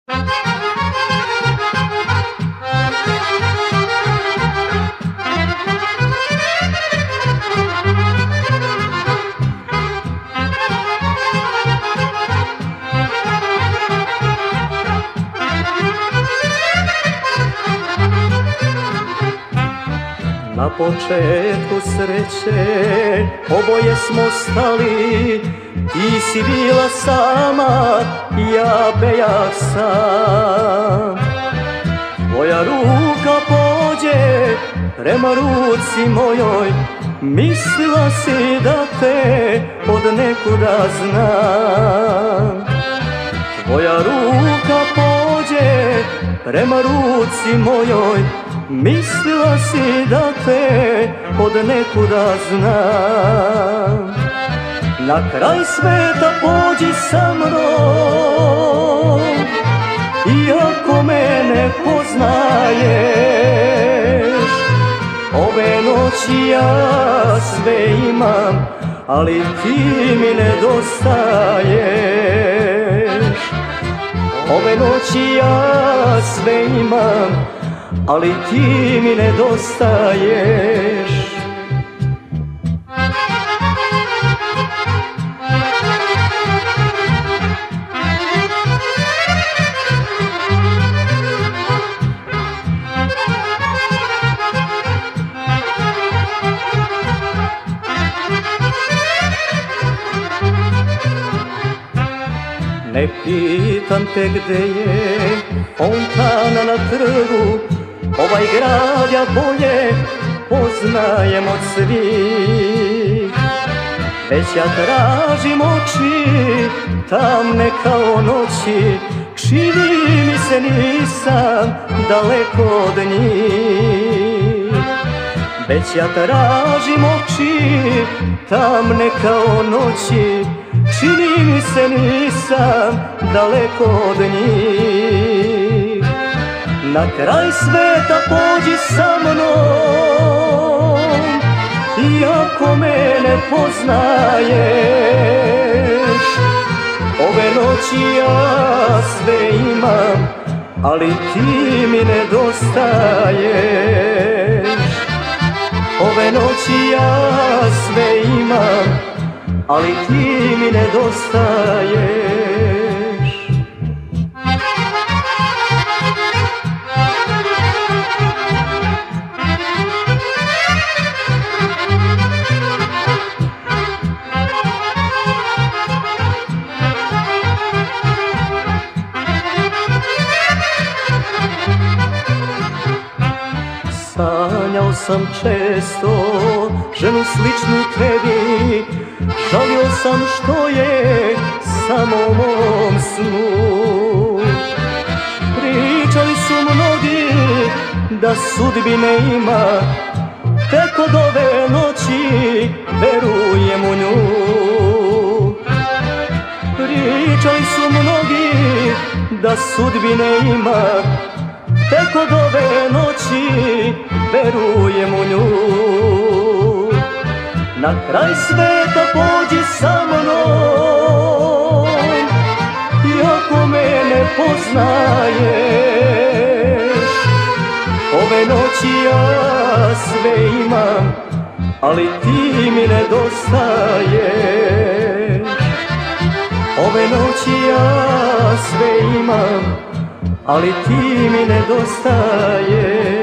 Na početku sreće oboje smo stali, ti si bila sama, ja bejah sam. Tvoja ruka pođe prema ruci mojoj, mislila si da te od nekuda znam. Tvoja ruka pođe prema ruci mojoj, mislila si da te od nekuda znam. Na kraj sveta pođi sa mnom, iako me ne poznaješ. Ove noći ja sve imam, ali ti mi nedostaješ. Ove noći ja sve imam, ali ti mi nedostaješ. Ne pitam te gde je fontana na trgu, ovaj grad ja bolje poznajem od svih. Već ja tražim oči tamne kao noći, čini mi se nisam daleko od njih. Već ja tražim oči tamne kao noći, čini mi se nisam daleko od njih. Na kraj sveta pođi sa mnom, iako me ne poznaješ. Ove noći ja sve imam, ali ti mi nedostaješ. Ove noći ja sve imam, ali ti mi nedostaješ. Sanjao sam često ženu sličnu tebi, žalio sam što je samo u mom snu. Pričali su mnogi da sudbine ima, tek od ove noći verujem u nju. Pričali su mnogi da sudbine ima, tek od ove noći verujem u nju. Na kraj sveta pođi sa mnom, iako me ne poznaješ. Ove noći ja sve imam, ali ti mi nedostaješ. Ove noći ja sve imam, ali ti mi nedostaješ.